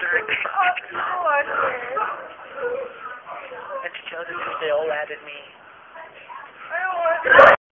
And to show them they all added me. I don't want to.